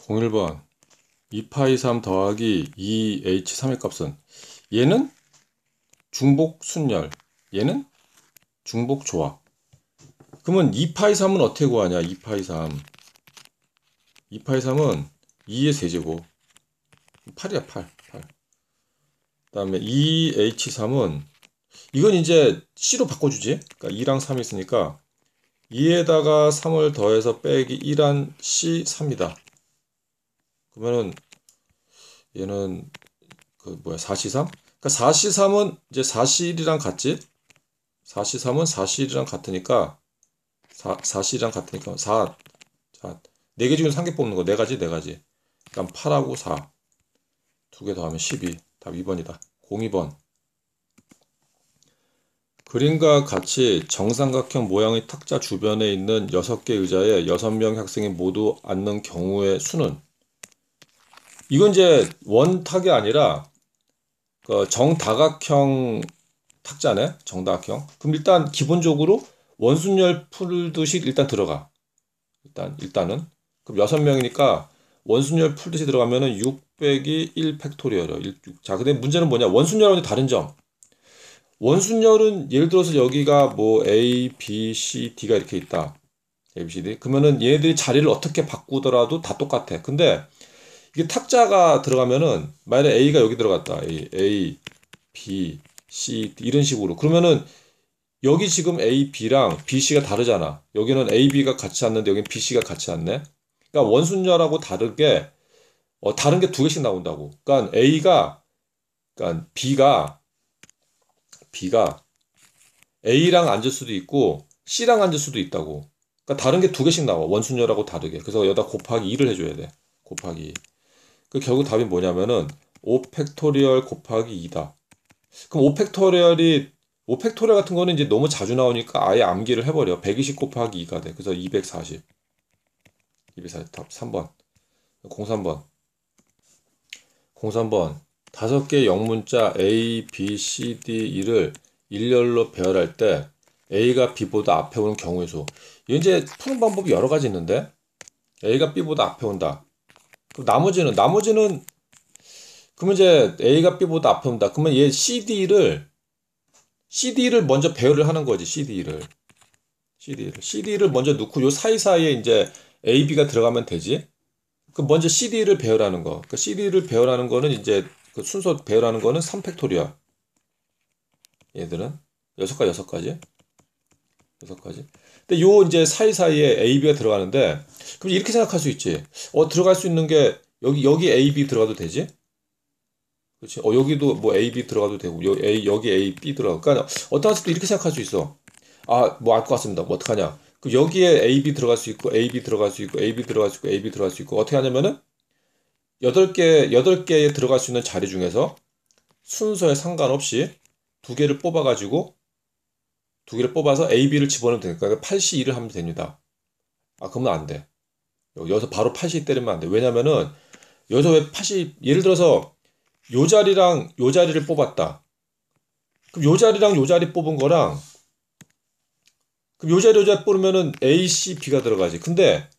01번 2파이 3 더하기 2h3의 값은 얘는 중복 순열, 얘는 중복 조합. 그러면 2파이 3은 어떻게 구하냐? 2파이 3 2파이 3은 2의 세제곱 8이야 8 그 다음에 2h3은 이건 이제 C로 바꿔주지. 그러니까 2랑 3이 있으니까 2에다가 3을 더해서 빼기 1한 C 3이다. 그러면은 얘는 그 뭐야 4C3? 그러니까 4C3은 이제 4C1이랑 같지? 4C3은 4C1이랑 같으니까 4C랑 같으니까 4. 자, 4개 중에 3개 뽑는 거 4가지 4가지. 그러니까 8하고 4 두 개 더하면 12. 답 2번이다. 02번. 그림과 같이 정삼각형 모양의 탁자 주변에 있는 6개 의자에 6명 학생이 모두 앉는 경우의 수는? 이건 이제 원탁이 아니라 그 정다각형 탁자네. 정다각형. 그럼 일단 기본적으로 원순열 풀듯이 일단 들어가. 일단은. 그럼 6명이니까 원순열 풀듯이 들어가면은 6 빼기 1 팩토리얼이요. 자, 근데 문제는 뭐냐? 원순열하고는 다른 점. 원순열은 예를 들어서 여기가 뭐 A, B, C, D가 이렇게 있다. A, B, C, D. 그러면은 얘네들이 자리를 어떻게 바꾸더라도 다 똑같아. 근데 이게 탁자가 들어가면은 만약에 A가 여기 들어갔다. A, B, C, D 이런 식으로. 그러면은 여기 지금 A, B랑 B, C가 다르잖아. 여기는 A, B가 같이 앉는데 여기는 B, C가 같이 앉네. 그러니까 원순열하고 다르게 다른 게 두 개씩 나온다고. 그러니까 그러니까 B가 A랑 앉을 수도 있고 C랑 앉을 수도 있다고. 그러니까 다른 게 두 개씩 나와. 원순열하고 다르게. 그래서 여기다 곱하기 2를 해줘야 돼. 곱하기 2. 그 결국 답이 뭐냐면은 5 팩토리얼 곱하기 2다. 그럼 5 팩토리얼 같은 거는 이제 너무 자주 나오니까 아예 암기를 해버려. 120 곱하기 2가 돼. 그래서 240. 240 답 3번. 03번. 03번. 5개 영문자 A, B, C, D, E를 일렬로 배열할 때 A가 B보다 앞에 오는 경우의 수. 이제 푸는 방법이 여러 가지 있는데 A가 B보다 앞에 온다. 그럼 나머지는 그러면 이제 A가 B보다 앞에 온다. 그러면 얘 CD를 먼저 배열을 하는 거지. CD를 먼저 넣고 요 사이사이에 이제 A, B가 들어가면 되지. 그 먼저 CD를 배열하는 거. 그 CD를 배열하는 거는 이제 그 순서 배열하는 거는 3팩토리얼. 얘들은 6가지. 근데 요 이제 사이사이에 A, B가 들어가는데 그럼 이렇게 생각할 수 있지. 들어갈 수 있는 게 여기 A, B 들어가도 되지? 그렇지? 여기도 뭐 A, B 들어가도 되고 여기 A, B 들어가. 그러니까 어떤 학생도 이렇게 생각할 수 있어. 뭐 알 것 같습니다. 뭐 어떡하냐? 그 여기에 A, B 들어갈 수 있고 A, B 들어갈 수 있고 A, B 들어갈 수 있고 A, B 들어갈 수 있고 어떻게 하냐면은 8개에 들어갈 수 있는 자리 중에서 순서에 상관없이 두 개를 뽑아서 A, B를 집어넣으면 되니까 8C2를 하면 됩니다. 그러면 안 돼. 여기서 바로 8C 때리면 안 돼. 왜냐면은 여기서 왜 8C 예를 들어서 요 자리랑 요 자리를 뽑았다. 그럼 요 자리랑 요 자리 뽑은 거랑 그럼 요 자리 뽑으면은 A, C, B가 들어가지. 근데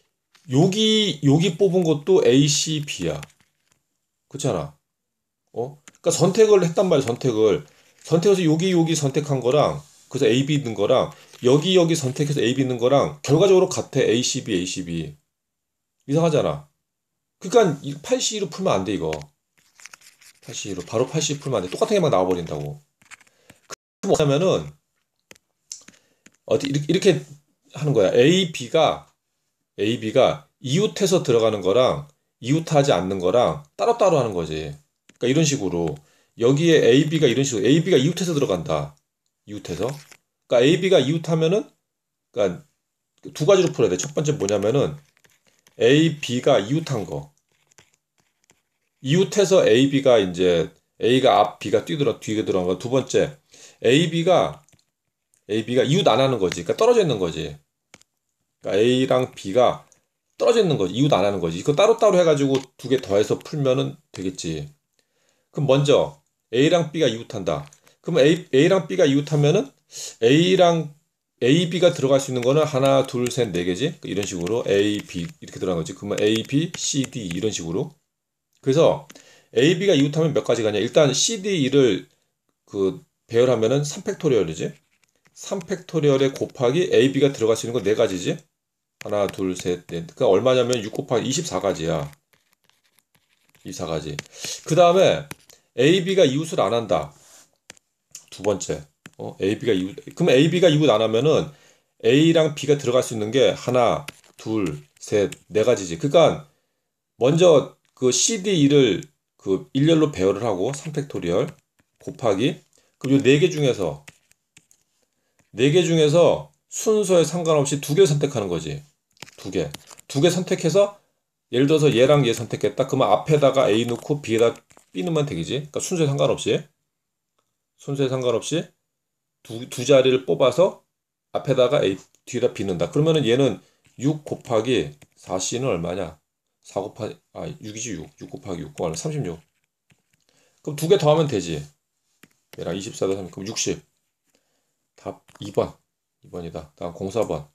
여기 뽑은 것도 A, C, B야. 그렇잖아. 그러니까 선택을 했단 말이야. 선택해서 여기 선택한 거랑 그래서 A, B 있는 거랑 여기 선택해서 A, B 있는 거랑 결과적으로 같아. A, C, B, A, C, B. 이상하잖아. 그러니까 8C2로 풀면 안 돼, 이거. 8C2로 바로 8C2 풀면 안 돼. 똑같은 게 막 나와버린다고. 뭐냐면은 이렇게 하는 거야. A, B가 이웃해서 들어가는 거랑 이웃하지 않는 거랑 따로따로 하는 거지. 그러니까 이런 식으로 여기에 A, B가 이런 식으로 A, B가 이웃해서 들어간다. 이웃해서. 그러니까 A, B가 이웃하면은 그러니까 두 가지로 풀어야 돼. 첫 번째 뭐냐면은 A, B가 이웃한 거. 이웃해서 A, B가 이제 A가 앞, B가 뒤에 들어간 거. 두 번째 A, B가 이웃 안 하는 거지. 그러니까 떨어져 있는 거지. 그러니까 A랑 B가 떨어져 있는 거지. 이웃 안 하는 거지. 이거 따로따로 해가지고 두 개 더해서 풀면은 되겠지. 그럼 먼저 A랑 B가 이웃한다. 그럼 A랑 B가 이웃하면은 A랑 A, B가 들어갈 수 있는 거는 하나, 둘, 셋, 네 개지? 이런 식으로 A, B 이렇게 들어간 거지. 그러면 A, B, C, D 이런 식으로. 그래서 A, B가 이웃하면 몇 가지 가냐? 일단 C, D, E를 그 배열하면은 3팩토리얼이지. 3팩토리얼에 곱하기 A, B가 들어갈 수 있는 거 네 가지지. 하나, 둘, 셋, 넷. 그러니까 얼마냐면 6 곱하기 24가지야. 24가지. 그 다음에 A, B가 이웃을 안 한다. 두 번째. A, B가 이웃. 그럼 A, B가 이웃 안 하면은 A랑 B가 들어갈 수 있는 게 하나, 둘, 셋, 네 가지지. 그러니까 먼저 그 C, D, E를 그 일렬로 배열을 하고 3팩토리얼 곱하기 그럼 이 네 개 중에서 순서에 상관없이 두 개를 선택하는 거지. 두 개. 두 개 선택해서 예를 들어서 얘랑 얘 선택했다. 그러면 앞에다가 A 넣고 B에다 B 넣으면 되겠지. 그러니까 순서에 상관없이 두 자리를 뽑아서 앞에다가 A, 뒤에다 B 넣는다. 그러면은 얘는 6 곱하기 4C는 얼마냐? 4 곱하기, 6이지 6. 6 곱하기 6. 얼마? 36. 그럼 두 개 더하면 되지. 얘랑 24 더하면 그럼 60. 답 2번. 2번이다. 다음 04번.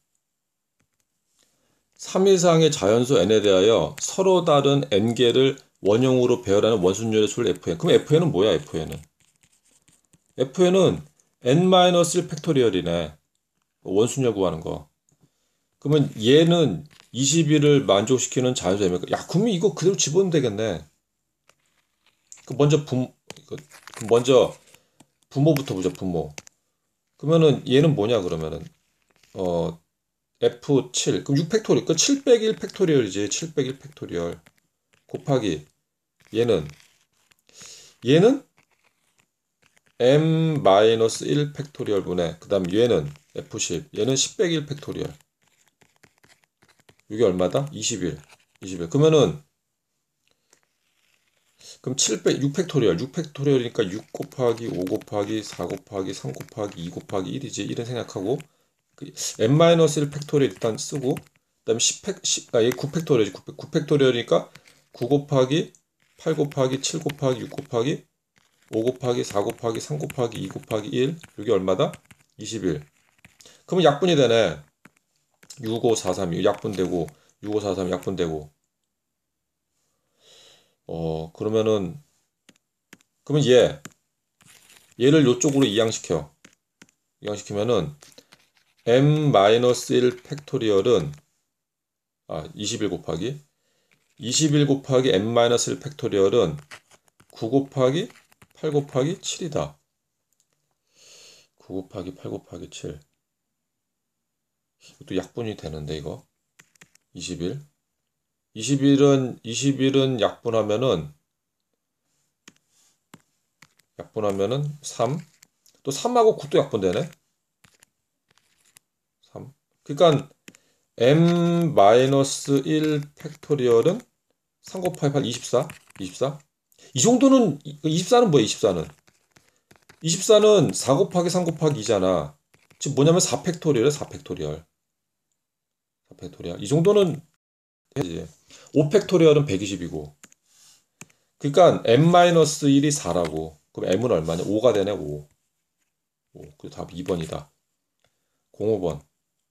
3 이상의 자연수 n에 대하여 서로 다른 n개를 원형으로 배열하는 원순열의 수를 fn. 그럼 fn은 뭐야, fn은? fn은 n-1 팩토리얼이네. 원순열 구하는 거. 그러면 얘는 21을 만족시키는 자연수 n입니까? 야, 그러면 이거 그대로 집어넣으면 되겠네. 먼저 부모부터 보자, 부모. 그러면은 얘는 뭐냐, 그러면은, F7. 그럼 6팩토리얼. 그 7 빼기 1 팩토리얼이지. 7 빼기 1 팩토리얼. 곱하기. 얘는 m-1 팩토리얼 분의 그 다음 얘는 F10. 얘는 10 빼기 1 팩토리얼. 이게 얼마다? 21. 21. 그럼 7 빼기 6 팩토리얼. 6 팩토리얼이니까 6 곱하기 5 곱하기 4 곱하기 3 곱하기 2 곱하기 1이지. 1은 생략하고 그 m-1 팩토리얼 일단 쓰고 그다음에 10 9 팩토리얼이지. 9 팩토리얼이니까 9 곱하기 8 곱하기 7 곱하기 6 곱하기 5 곱하기 4 곱하기 3 곱하기 2 곱하기 1. 이게 얼마다? 21. 그러면 약분이 되네. 6543 이거 약분되고 6543 약분되고 그러면은 그러면 얘를 요쪽으로 이항시키면은 m-1 팩토리얼은 21 곱하기 m-1 팩토리얼은 9 곱하기 8 곱하기 7이다. 9 곱하기 8 곱하기 7. 이것도 약분이 되는데 이거 21. 21은 약분하면은 3. 또 3하고 9도 약분되네. 3. 그러니까 m-1 팩토리얼은 3 곱하기 8 24. 24. 이 정도는 24는 뭐야? 24는 4 곱하기 3 곱하기 2잖아. 지금 뭐냐면 4팩토리얼이야, 4팩토리얼. 4팩토리얼. 이 정도는 해야지. 5팩토리얼은 120이고. 그러니까 m-1이 4라고. 그럼 m은 얼마냐? 5가 되네, 5. 그 답 2번이다. 05번.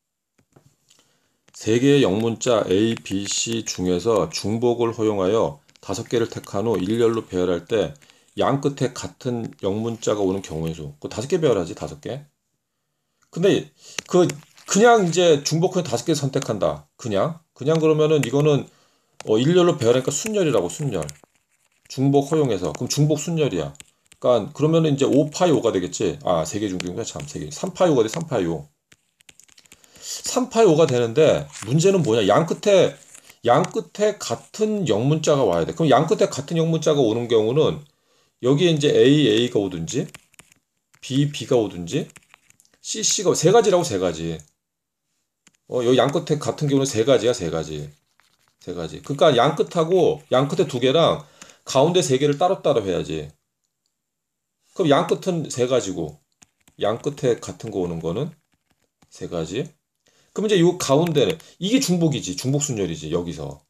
세 개의 영문자 A, B, C 중에서 중복을 허용하여 5개를 택한 후 일렬로 배열할 때 양 끝에 같은 영문자가 오는 경우의 수. 그 5개 배열하지, 5개. 근데 그냥 이제 중복하면 5개 선택한다. 그냥 그러면은 이거는 일렬로 배열하니까 순열이라고, 순열. 중복 허용해서. 그럼 중복 순열이야. 그러니까 그러면은 이제 5파이 5가 되겠지. 3개 중복이구나. 참, 3개. 3파이 5가 돼. 3파이 5. 3파이 5가 되는데 문제는 뭐냐? 양 끝에 같은 영문자가 와야 돼. 그럼 양 끝에 같은 영문자가 오는 경우는 여기에 이제 A가 오든지 B가 오든지 C가 세 가지라고, 세 가지. 여기 양 끝에 같은 경우는 세 가지야, 세 가지. 세 가지. 그러니까 양 끝에 두 개랑 가운데 세 개를 따로따로 해야지. 그럼 양 끝은 세 가지고 양 끝에 같은 거 오는 거는 세 가지. 그럼 이제 요 가운데는 이게 중복이지. 중복순열이지. 여기서.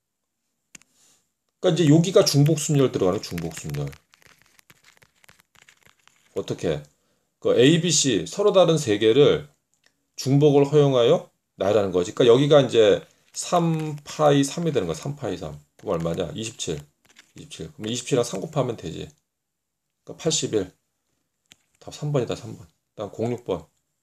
그러니까 이제 여기가 중복순열 들어가는 중복순열. 어떻게? 그 A, B, C 서로 다른 세 개를 중복을 허용하여 나열하는 거지. 그러니까 여기가 이제 3파이 3이 되는 거야. 3파이 3. 그럼 얼마냐? 27. 27. 그럼 27이랑 3 곱하면 되지. 그러니까 81. 답 3번이다, 3번. 다음 06번.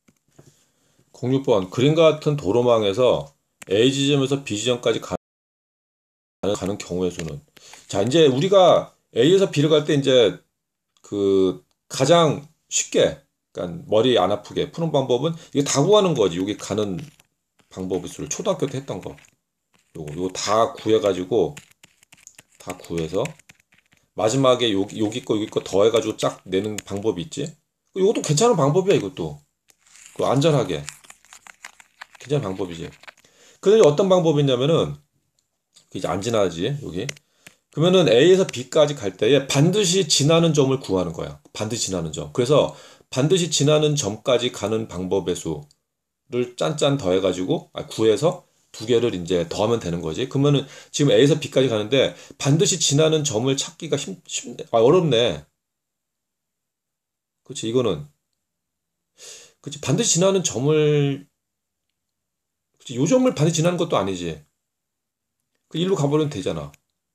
06번. 그림과 같은 도로망에서 A 지점에서 B 지점까지 가는 경우의 수는. 자, 이제 우리가 A에서 B를 갈 때 이제 그 가장 쉽게, 그러니까 머리 안 아프게 푸는 방법은 이게 다 구하는 거지. 여기 가는 방법의 수를 초등학교 때 했던 거. 요거 다 구해가지고 다 구해서 마지막에 여기 거 더해가지고 쫙 내는 방법이 있지. 이것도 괜찮은 방법이야. 이것도 그 안전하게 괜찮은 방법이지. 근데 어떤 방법이 있냐면은 이제 안 지나지 여기. 그러면은 A에서 B까지 갈 때에 반드시 지나는 점을 구하는 거야. 반드시 지나는 점. 그래서 반드시 지나는 점까지 가는 방법의 수를 짠짠 더해가지고 구해서 두 개를 이제 더하면 되는 거지. 그러면은 지금 A에서 B까지 가는데 반드시 지나는 점을 찾기가 쉽네. 어렵네. 그렇지, 이거는. 그렇지, 반드시 지나는 점을, 그렇지, 요 점을 반드시 지나는 것도 아니지. 그 일로 가버리면 되잖아.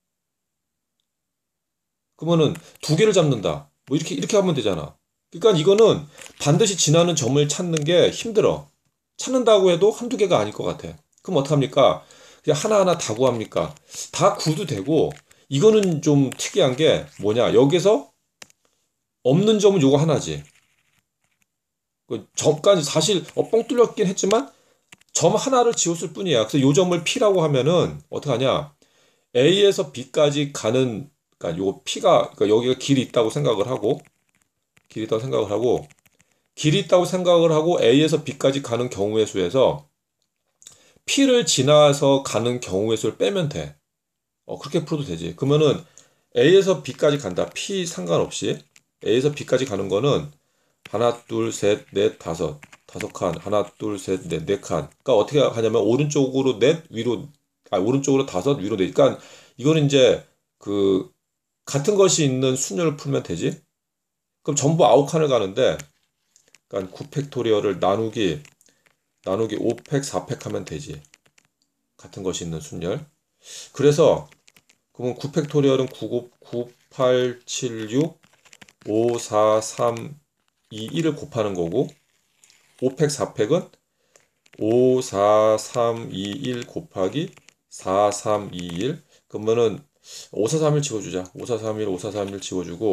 그러면은 두 개를 잡는다. 뭐 이렇게 하면 되잖아. 그러니까 이거는 반드시 지나는 점을 찾는 게 힘들어. 찾는다고 해도 한두 개가 아닐 것 같아. 그럼 어떡합니까? 그냥 하나하나 다 구합니까? 다 구도 되고, 이거는 좀 특이한 게 뭐냐? 여기서 없는 점은 요거 하나지. 그 점까지 사실 뻥 뚫렸긴 했지만 점 하나를 지웠을 뿐이야. 그래서 요 점을 P라고 하면은 어떡하냐? A에서 B까지 가는, 그러니까 요 P가, 그러니까 여기가 길이 있다고 생각을 하고, 길이 있다고 생각을 하고, 길이 있다고 생각을 하고 A에서 B까지 가는 경우의 수에서 P를 지나서 가는 경우의 수를 빼면 돼. 그렇게 풀어도 되지. 그러면은 A에서 B까지 간다. P 상관없이 A에서 B까지 가는 거는 하나, 둘, 셋, 넷, 다섯 칸. 하나, 둘, 셋, 넷, 네 칸. 그러니까 어떻게 하냐면 오른쪽으로 넷, 위로, 오른쪽으로 다섯, 위로 넷. 그러니까 이거는 이제 그 같은 것이 있는 순열을 풀면 되지. 그럼 전부 아홉 칸을 가는데, 그러니까 9팩토리얼을 나누기 5팩, 4팩 하면 되지. 같은 것이 있는 순열. 그래서 그러면 9팩토리얼은 9, 8, 7, 6, 5, 4, 3, 2, 1을 곱하는 거고 5팩, 4팩은 5, 4, 3, 2, 1 곱하기 4, 3, 2, 1. 그러면은 5, 4, 3, 1 지워주자. 5, 4, 3, 1, 5, 4, 3, 1 지워주고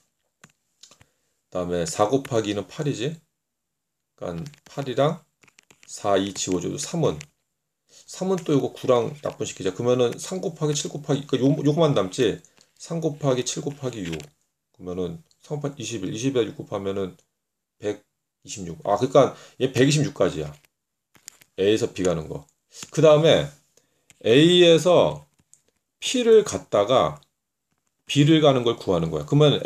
그다음에 4 곱하기 2는 8이지. 그러니까 8이랑 4, 2 지워줘도 3은 또 이거 9랑 약분시키자. 그러면은 3 곱하기 7 곱하기 그러니까 요거만 남지. 3 곱하기 7 곱하기 6. 그러면은 3 곱하기 21. 20에다 6 곱하면은 126. 그러니까 얘 126까지야. A에서 B 가는 거. 그 다음에 A에서 P를 갔다가 B를 가는 걸 구하는 거야. 그러면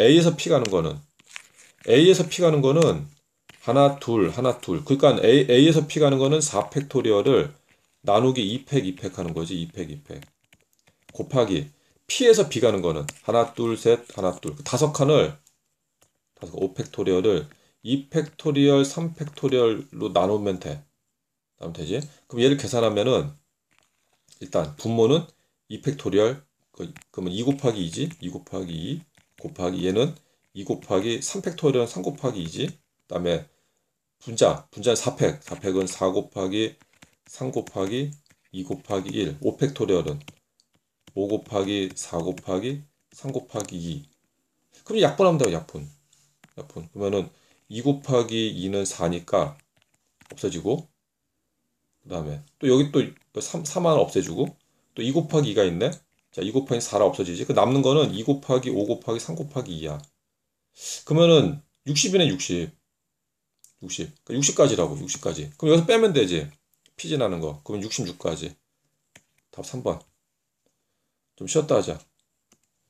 A에서 P 가는 거는 하나, 둘, 하나, 둘. 그러니까 A에서 P 가는 거는 4팩토리얼을 나누기 2팩, 2팩 하는 거지. 2팩, 2팩. 곱하기 P에서 B 가는 거는 하나, 둘, 셋, 하나, 둘. 다섯 칸을, 5팩토리얼을 2팩토리얼, 3팩토리얼로 나누면 돼. 나누면 되지? 그럼 얘를 계산하면은 일단 분모는 2팩토리얼, 그러면 2 곱하기 2지? 2 곱하기 2 곱하기 얘는 2 곱하기 3팩토리얼은 3 곱하기 2지? 그 다음에 분자는 4팩. 4팩은 4 곱하기 3 곱하기 2 곱하기 1. 5팩토리얼은 5 곱하기 4 곱하기 3 곱하기 2. 그럼 약분하면 돼요, 약분. 그러면은 2 곱하기 2는 4니까 없어지고, 그 다음에 또 여기 또 3 하나 없애주고, 또 2 곱하기 2가 있네? 자, 2 곱하기 4라 없어지지? 그 남는 거는 2 곱하기 5 곱하기 3 곱하기 2야. 그러면은 60이네, 60. 60. 그러니까 60까지라고, 60까지. 그럼 여기서 빼면 되지. 피지 나는 거. 그러면 66까지. 답 3번. 좀 쉬었다 하자.